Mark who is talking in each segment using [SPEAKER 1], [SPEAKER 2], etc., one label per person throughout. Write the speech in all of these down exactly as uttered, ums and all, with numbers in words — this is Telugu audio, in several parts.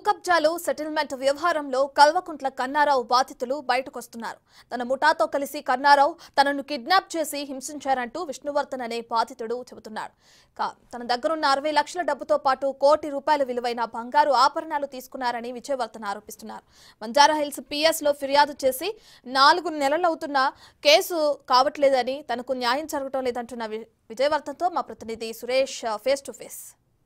[SPEAKER 1] కబ్జాలు సెటిల్మెంట్ వ్యవహారంలో కల్వకుంట్ల కన్నారావు బాధితులు బయటకొస్తున్నారు. తన ముఠాతో కలిసి కన్నారావు తనను కిడ్నాప్ చేసి హింసించారంటూ విష్ణువర్ధన్ అనే బాధితుడు చెబుతున్నాడు. తన దగ్గరున్న అరవై లక్షల డబ్బుతో పాటు కోటి రూపాయల విలువైన బంగారు ఆభరణాలు తీసుకున్నారని విజయవర్ధన్ ఆరోపిస్తున్నారు. బంజారాహిల్స్ పిఎస్ లో ఫిర్యాదు చేసి నాలుగు నెలలవుతున్న కేసు కావట్లేదని, తనకు న్యాయం జరగటం లేదంటున్న విజయవర్ధన్తో మా ప్రతినిధి సురేష్ ఫేస్ టు ఫేస్.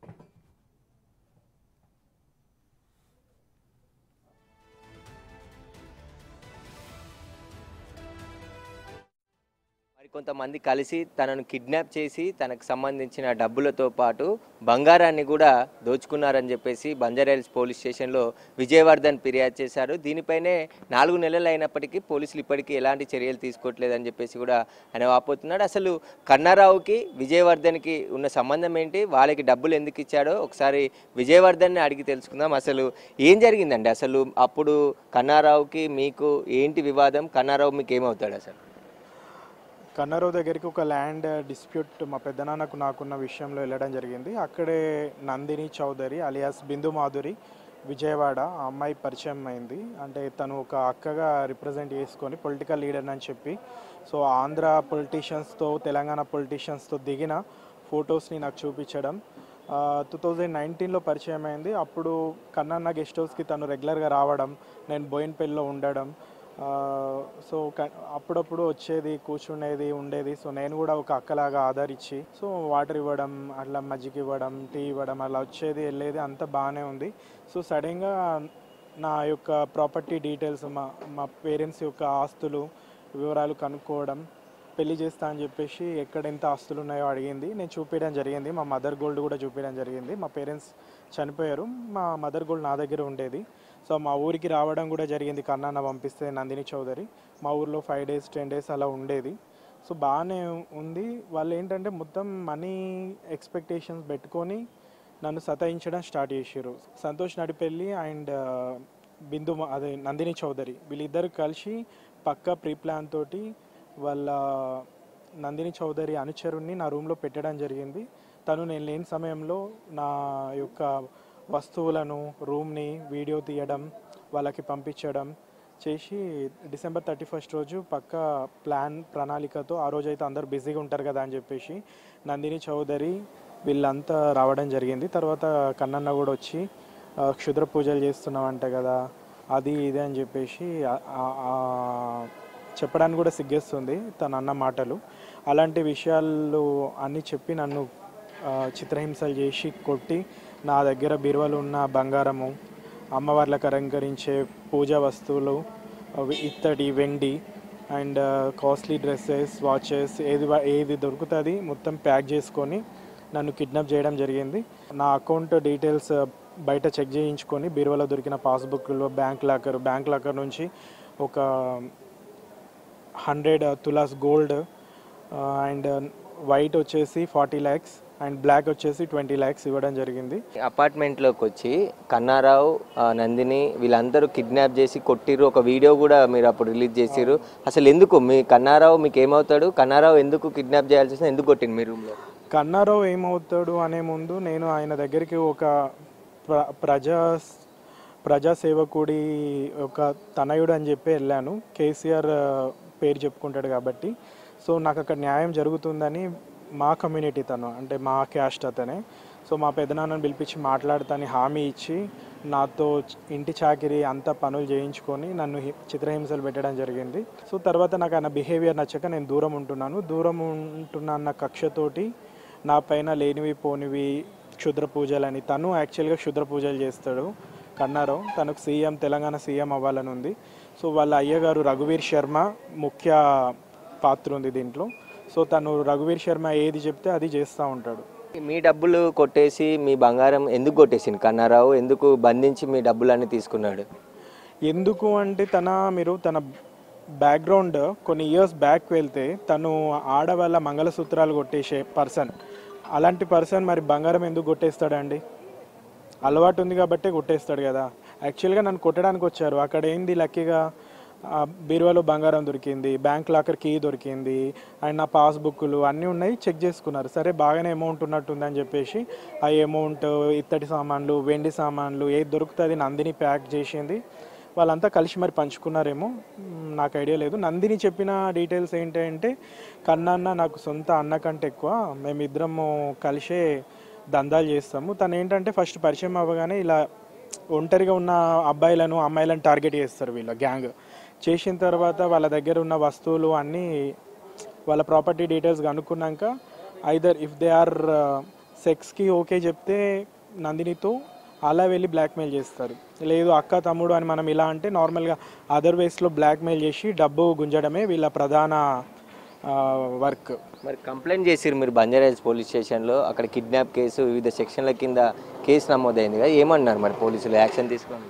[SPEAKER 2] కొంతమంది కలిసి తనను కిడ్నాప్ చేసి తనకు సంబంధించిన డబ్బులతో పాటు బంగారాన్ని కూడా దోచుకున్నారని చెప్పేసి బంజారాహిల్స్ పోలీస్ స్టేషన్లో విజయవర్ధన్ ఫిర్యాదు చేశారు. దీనిపైనే నాలుగు నెలలు అయినప్పటికీ పోలీసులు ఇప్పటికీ ఎలాంటి చర్యలు తీసుకోవట్లేదని చెప్పేసి కూడా ఆయన వాపోతున్నాడు. అసలు కన్నారావుకి విజయవర్ధన్కి ఉన్న సంబంధం ఏంటి, వాళ్ళకి డబ్బులు ఎందుకు ఇచ్చాడో ఒకసారి విజయవర్ధన్ని అడిగి తెలుసుకుందాం. అసలు ఏం జరిగిందండి? అసలు అప్పుడు కన్నారావుకి మీకు ఏంటి వివాదం? కన్నారావు మీకు ఏమవుతాడు? అసలు
[SPEAKER 3] కన్నారావు దగ్గరికి ఒక ల్యాండ్ డిస్ప్యూట్ మా పెద్దనాన్నకు నాకున్న విషయంలో వెళ్ళడం జరిగింది. అక్కడే నందిని చౌదరి అలియాస్ బిందు మాధురి విజయవాడ ఆ అమ్మాయి పరిచయం అయింది. అంటే తను ఒక అక్కగా రిప్రజెంట్ చేసుకొని పొలిటికల్ లీడర్ అని చెప్పి, సో ఆంధ్ర పొలిటీషియన్స్తో తెలంగాణ పొలిటీషియన్స్తో దిగిన ఫొటోస్ని నాకు చూపించడం టూ థౌజండ్ నైన్టీన్లో పరిచయం అయింది. అప్పుడు కన్నన్న గెస్ట్ హౌస్కి తను రెగ్యులర్గా రావడం, నేను బోయిన్పల్లిలో ఉండడం, సో అప్పుడప్పుడు వచ్చేది, కూర్చునేది, ఉండేది. సో నేను కూడా ఒక అక్కలాగా ఆదరించి సో వాటర్ ఇవ్వడం, అట్లా మజ్జిగ ఇవ్వడం, టీ ఇవ్వడం, అలా వచ్చేది వెళ్ళేది, అంత బాగానే ఉంది. సో సడన్గా నా యొక్క ప్రాపర్టీ డీటెయిల్స్, మా మా పేరెంట్స్ యొక్క ఆస్తులు వివరాలు కనుక్కోవడం, పెళ్లి చేస్తా అని చెప్పేసి ఎక్కడ ఎంత ఆస్తులు ఉన్నాయో అడిగింది. నేను చూపించడం జరిగింది. మా మదర్ గోల్డ్ కూడా చూపించడం జరిగింది. మా పేరెంట్స్ చనిపోయారు, మా మదర్ గోల్డ్ నా దగ్గర ఉండేది. సో మా ఊరికి రావడం కూడా జరిగింది. కన్నాన్న పంపిస్తే నందిని చౌదరి మా ఊర్లో ఫైవ్ డేస్ టెన్ డేస్ అలా ఉండేది. సో బాగానే ఉంది. వాళ్ళు ఏంటంటే మొత్తం మనీ ఎక్స్పెక్టేషన్స్ పెట్టుకొని నన్ను సతాయించడం స్టార్ట్ చేశారు. సంతోష్ నడిపెల్లి అండ్ బిందు అదే నందిని చౌదరి వీళ్ళిద్దరు కలిసి పక్కా ప్రీ ప్లాన్ తోటి వాళ్ళ నందిని చౌదరి అనుచరుణ్ణి నా రూమ్లో పెట్టడం జరిగింది. తను నేను లేని సమయంలో నా యొక్క వస్తువులను, రూమ్ని వీడియో తీయడం, వాళ్ళకి పంపించడం చేసి డిసెంబర్ థర్టీ ఫస్ట్ రోజు పక్క ప్లాన్ ప్రణాళికతో, ఆ రోజు అయితే అందరూ బిజీగా ఉంటారు కదా అని చెప్పేసి నందిని చౌదరి వీళ్ళంతా రావడం జరిగింది. తర్వాత కన్నన్న కూడా వచ్చి క్షుద్ర పూజలు చేస్తున్నామంట కదా, అది ఇది అని చెప్పేసి చెప్పడానికి కూడా సిగ్గేస్తుంది తన అన్న మాటలు. అలాంటి విషయాలు అన్నీ చెప్పి నన్ను చిత్రహింసలు చేసి కొట్టి, నా దగ్గర బీరువాలు ఉన్న బంగారము, అమ్మవార్లకు అలంకరించే పూజా వస్తువులు, ఇత్తడి, వెండి అండ్ కాస్ట్లీ డ్రెస్సెస్, వాచెస్, ఏది ఏది దొరుకుతుంది మొత్తం ప్యాక్ చేసుకొని నన్ను కిడ్నాప్ చేయడం జరిగింది. నా అకౌంట్ డీటెయిల్స్ బయట చెక్ చేయించుకొని బీరువాలో దొరికిన పాస్బుక్లో బ్యాంక్ లాకర్ బ్యాంక్ లాకర్ నుంచి ఒక హండ్రెడ్ తులాస్ గోల్డ్ అండ్ వైట్ వచ్చేసి ఫార్టీ ల్యాక్స్ అండ్ బ్లాక్ వచ్చేసి ట్వంటీ ల్యాక్స్ ఇవ్వడం జరిగింది.
[SPEAKER 2] అపార్ట్మెంట్లోకి వచ్చి కన్నారావు, నందిని వీళ్ళందరూ కిడ్నాప్ చేసి కొట్టిరు. ఒక వీడియో కూడా మీరు అప్పుడు రిలీజ్ చేసిరు. అసలు ఎందుకు మీ కన్నారావు మీకు ఏమవుతాడు? కన్నారావు ఎందుకు కిడ్నాప్ చేయాల్సి వస్తుంది? ఎందుకు కొట్టింది మీ రూమ్లో?
[SPEAKER 3] కన్నారావు ఏమవుతాడు అనే ముందు నేను ఆయన దగ్గరికి ఒక ప్ర ప్రజా ప్రజాసేవకుడి ఒక తనయుడు అని చెప్పి వెళ్ళాను. కేసీఆర్ పేరు చెప్పుకుంటాడు కాబట్టి. సో నాకు అక్కడ న్యాయం జరుగుతుందని మా కమ్యూనిటీ తను, అంటే మా క్యాస్ట్ అతనే. సో మా పెద్దనాన్నని పిలిపించి మాట్లాడతాని హామీ ఇచ్చి నాతో ఇంటి చాకిరి అంతా పనులు చేయించుకొని నన్ను చిత్రహింసలు పెట్టడం జరిగింది. సో తర్వాత నాకు ఆయన బిహేవియర్ నచ్చక నేను దూరం ఉంటున్నాను. దూరం ఉంటున్నా అన్న కక్షతోటి నా పైన లేనివి పోనివి క్షుద్ర పూజలని, తను యాక్చువల్గా క్షుద్ర పూజలు చేస్తాడు కన్నారావు. తనకు సీఎం, తెలంగాణ సీఎం అవ్వాలని ఉంది. సో వాళ్ళ అయ్యగారు రఘువీర్ శర్మ ముఖ్య పాత్ర ఉంది దీంట్లో. సో తను రఘువీర్ శర్మ ఏది చెప్తే అది చేస్తూ ఉంటాడు.
[SPEAKER 2] మీ డబ్బులు కొట్టేసి మీ బంగారం ఎందుకు కొట్టేసింది కన్నారావు? ఎందుకు బంధించి మీ డబ్బులన్నీ తీసుకున్నాడు?
[SPEAKER 3] ఎందుకు అంటే తన మీరు తన బ్యాక్గ్రౌండ్ కొన్ని ఇయర్స్ బ్యాక్ వెళ్తే తను ఆడవాళ్ళ మంగళసూత్రాలు కొట్టేసే పర్సన్. అలాంటి పర్సన్ మరి బంగారం ఎందుకు కొట్టేస్తాడండి? అలవాటు ఉంది కాబట్టే కొట్టేస్తాడు కదా. యాక్చువల్గా నన్ను కొట్టడానికి వచ్చారు. అక్కడ ఏంది లక్కీగా ఆ బీరువాలో బంగారం దొరికింది, బ్యాంక్ లాకర్ కీ దొరికింది అండ్ నా పాస్బుక్లు అన్నీ ఉన్నాయి, చెక్ చేసుకున్నారు. సరే బాగానే అమౌంట్ ఉన్నట్టుందని చెప్పేసి ఆ అమౌంట్, ఇత్తడి సామాన్లు, వెండి సామాన్లు ఏది దొరుకుతుంది నందిని ప్యాక్ చేసింది. వాళ్ళంతా కలిసి మరి పంచుకున్నారేమో, మ్, నాకు ఐడియా లేదు. నందిని చెప్పిన డీటెయిల్స్ ఏంటంటే కన్నన్న నాకు సొంత అన్న కంటే ఎక్కువ, మేమిద్దరము కలిసే దందాలు చేస్తాము. తను ఏంటంటే ఫస్ట్ పరిచయం అవ్వగానే ఇలా ఒంటరిగా ఉన్న అబ్బాయిలను అమ్మాయిలను టార్గెట్ చేస్తారు వీళ్ళ గ్యాంగ్. చేసిన తర్వాత వాళ్ళ దగ్గర ఉన్న వస్తువులు అన్నీ వాళ్ళ ప్రాపర్టీ డీటెయిల్స్ కనుక్కున్నాక ఐదర్ ఇఫ్ దే ఆర్ సెక్స్కి ఓకే చెప్తే నందినితో అలా వెళ్ళి బ్లాక్మెయిల్ చేస్తారు. లేదు అక్క తమ్ముడు అని మనం ఇలా అంటే నార్మల్గా అదర్ వేస్లో బ్లాక్మెయిల్ చేసి డబ్బు గుంజడమే వీళ్ళ ప్రధాన వర్క్.
[SPEAKER 2] మరి కంప్లైంట్ చేసిరు మీరు బంజారాహిల్స్ పోలీస్ స్టేషన్లో, అక్కడ కిడ్నాప్ కేసు వివిధ సెక్షన్ల కింద కేసు నమోదైంది కదా, ఏమన్నారు మరి పోలీసులు యాక్షన్ తీసుకోండి?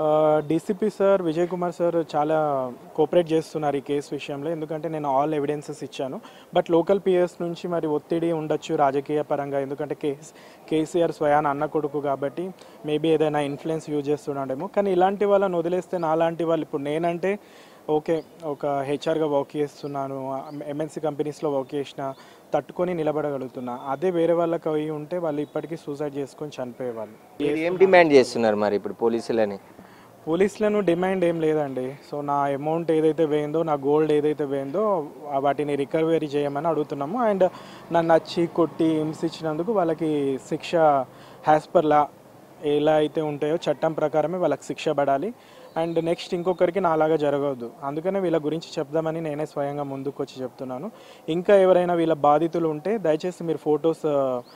[SPEAKER 3] DCP sir Vijay Kumar sir చాలా కోఆపరేట్ చేస్తున్నారు ఈ కేసు విషయంలో, ఎందుకంటే నేను ఆల్ ఎవిడెన్సెస్ ఇచ్చాను. బట్ లోకల్ పిఎస్ నుంచి మరి ఒత్తిడి ఉండొచ్చు రాజకీయ పరంగా, ఎందుకంటే కేస్ కేసీఆర్ స్వయాన అన్న కొడుకు కాబట్టి మేబీ ఏదైనా ఇన్ఫ్లుయెన్స్ యూజ్ చేస్తున్నాడేమో. కానీ ఇలాంటి వాళ్ళని వదిలేస్తే నాలాంటి వాళ్ళు, ఇప్పుడు నేనంటే ఓకే ఒక హెచ్ఆర్గా వర్క్ చేస్తున్నాను, ఎంఎన్సీ కంపెనీస్లో వర్క్ చేసిన, తట్టుకొని నిలబడగలుగుతున్నా. అదే వేరే వాళ్ళకి అవి ఉంటే వాళ్ళు ఇప్పటికీ సూసైడ్ చేసుకొని చనిపోయేవాళ్ళు.
[SPEAKER 2] మీరు ఏం డిమాండ్ చేస్తున్నారు మరి ఇప్పుడు పోలీసులని?
[SPEAKER 3] పోలీసులను డిమాండ్ ఏం లేదండి. సో నా అమౌంట్ ఏదైతే వేయిందో, నా గోల్డ్ ఏదైతే వేయిందో వాటిని రికవరీ చేయమని అడుగుతున్నాము. అండ్ నన్ను నచ్చి కొట్టి హింసించినందుకు వాళ్ళకి శిక్ష యాజ్ పర్ లా ఎలా అయితే ఉంటాయో చట్టం ప్రకారమే వాళ్ళకి శిక్ష పడాలి. అండ్ నెక్స్ట్ ఇంకొకరికి నాలాగా జరగవద్దు. అందుకనే వీళ్ళ గురించి చెప్దామని నేనే స్వయంగా ముందుకు వచ్చి చెప్తున్నాను. ఇంకా ఎవరైనా వీళ్ళ బాధితులు ఉంటే దయచేసి మీరు ఫొటోస్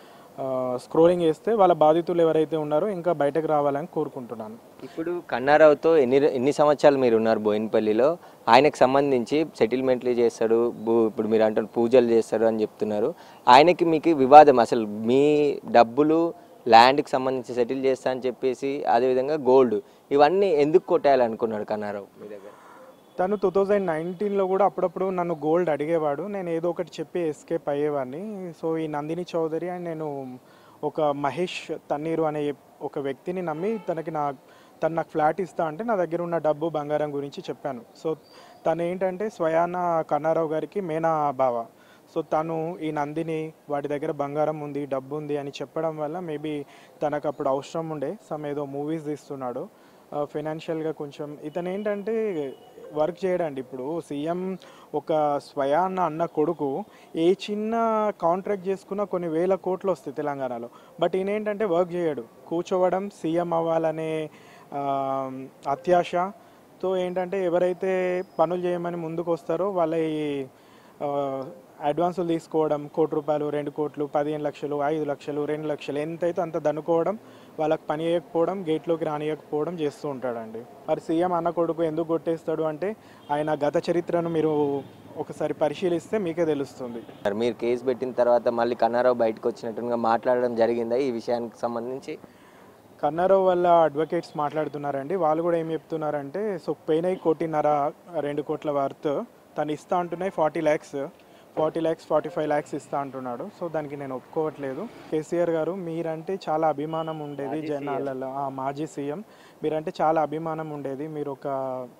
[SPEAKER 3] స్క్రోలింగ్ చేస్తే వాళ్ళ బాధితులు ఎవరైతే ఉన్నారో ఇంకా బయటకు రావాలని కోరుకుంటున్నాను.
[SPEAKER 2] ఇప్పుడు కన్నారావుతో ఎన్ని ఎన్ని సంవత్సరాలు మీరు ఉన్నారు బోయినపల్లిలో? ఆయనకు సంబంధించి సెటిల్మెంట్లు చేస్తాడు, ఇప్పుడు మీరు అంటారు పూజలు చేస్తాడు అని చెప్తున్నారు. ఆయనకి మీకు వివాదం, అసలు మీ డబ్బులు ల్యాండ్కి సంబంధించి సెటిల్ చేస్తా అని చెప్పేసి, అదేవిధంగా గోల్డ్, ఇవన్నీ ఎందుకు కొట్టాలనుకున్నాడు కన్నారావు మీ దగ్గర?
[SPEAKER 3] తను టూ థౌజండ్ నైన్టీన్లో కూడా అప్పుడప్పుడు నన్ను గోల్డ్ అడిగేవాడు, నేను ఏదో ఒకటి చెప్పి ఎస్కేప్ అయ్యేవాడిని. సో ఈ నందిని చౌదరి అండ్ నేను ఒక మహేష్ తన్నీరు అనే ఒక వ్యక్తిని నమ్మి తనకి నా తను నాకు ఫ్లాట్ ఇస్తా అంటే నా దగ్గర ఉన్న డబ్బు బంగారం గురించి చెప్పాను. సో తను ఏంటంటే స్వయాన కన్నారావు గారికి మేనా బావ. సో తను ఈ నందిని వాడి దగ్గర బంగారం ఉంది, డబ్బు ఉంది అని చెప్పడం వల్ల మేబీ తనకు అప్పుడు అవసరం ఉండే, సమ్ ఏదో మూవీస్ తీస్తున్నాడు, ఫైనాన్షియల్గా కొంచెం ఇతను ఏంటంటే వర్క్ చేయడండి. ఇప్పుడు సీఎం ఒక స్వయాన్న అన్న కొడుకు ఏ చిన్న కాంట్రాక్ట్ చేసుకున్నా కొన్ని వేల కోట్లు వస్తాయి తెలంగాణలో. బట్ ఈయన ఏంటంటే వర్క్ చేయడు, కూర్చోవడం, సీఎం అవ్వాలనే అత్యాశతో ఏంటంటే ఎవరైతే పనులు చేయమని ముందుకు వస్తారో వాళ్ళ అడ్వాన్సులు తీసుకోవడం, కోటి రూపాయలు, రెండు కోట్లు, పదిహేను లక్షలు, ఐదు లక్షలు, రెండు లక్షలు ఎంతైతే అంత దన్నుకోవడం, వాళ్ళకి పని చేయకపోవడం, గేట్లోకి రానియకపోవడం చేస్తూ ఉంటాడండి. మరి సీఎం అన్న కొడుకు ఎందుకు కొట్టేస్తాడు అంటే ఆయన గత చరిత్రను మీరు ఒకసారి పరిశీలిస్తే మీకే తెలుస్తుంది.
[SPEAKER 2] మీరు కేసు పెట్టిన తర్వాత మళ్ళీ కన్నారావు బయటకు వచ్చినట్టుగా మాట్లాడడం జరిగిందా ఈ విషయానికి సంబంధించి?
[SPEAKER 3] కన్నారావు వాళ్ళ అడ్వకేట్స్ మాట్లాడుతున్నారండి. వాళ్ళు కూడా ఏం చెప్తున్నారంటే, సో పెయిన్ అయి కోటిన్నర రెండు కోట్ల వర్త్ తను ఇస్తా అంటున్నాయి, forty lakhs forty lakhs forty five lakhs ఇస్తా అంటున్నాడు. సో దానికి నేను ఒప్పుకోవట్లేదు. కేసీఆర్ గారు మీరంటే చాలా అభిమానం ఉండేది జనాలలో, మాజీ సీఎం మీరంటే చాలా అభిమానం ఉండేది, మీరు ఒక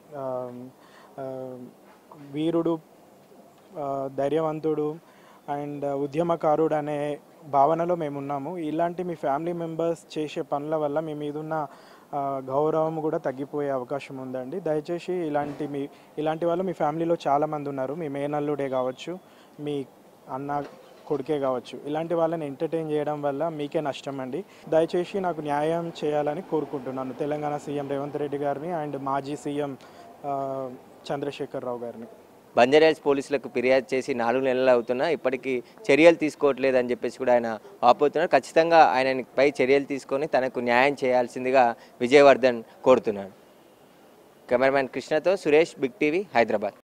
[SPEAKER 3] వీరుడు, ధైర్యవంతుడు అండ్ ఉద్యమకారుడు అనే భావనలో మేమున్నాము. ఇలాంటి మీ ఫ్యామిలీ మెంబర్స్ చేసే పనుల వల్ల మీ మీద ఉన్న గౌరవం కూడా తగ్గిపోయే అవకాశం ఉందండి. దయచేసి ఇలాంటి మీ ఇలాంటి వాళ్ళు మీ ఫ్యామిలీలో చాలామంది ఉన్నారు, మీ మేనల్లుడే కావచ్చు, మీ అన్న కొడుకే కావచ్చు, ఇలాంటి వాళ్ళని ఎంటర్టైన్ చేయడం వల్ల మీకే నష్టం అండి. దయచేసి నాకు న్యాయం చేయాలని కోరుకుంటున్నాను తెలంగాణ సీఎం రేవంత్ రెడ్డి గారిని అండ్ మాజీ సీఎం చంద్రశేఖర్ రావు గారిని.
[SPEAKER 2] బంజారాహిల్స్ పోలీసులకు ఫిర్యాదు చేసి నాలుగు నెలలు అవుతున్నా ఇప్పటికీ చర్యలు తీసుకోవట్లేదు అని చెప్పేసి కూడా ఆయన ఆపుతున్నారు. ఖచ్చితంగా ఆయనపై చర్యలు తీసుకొని తనకు న్యాయం చేయాల్సిందిగా విజయవర్ధన్ కోరుతున్నాడు. కెమెరామ్యాన్ కృష్ణతో సురేష్, బిగ్ టీవీ, హైదరాబాద్.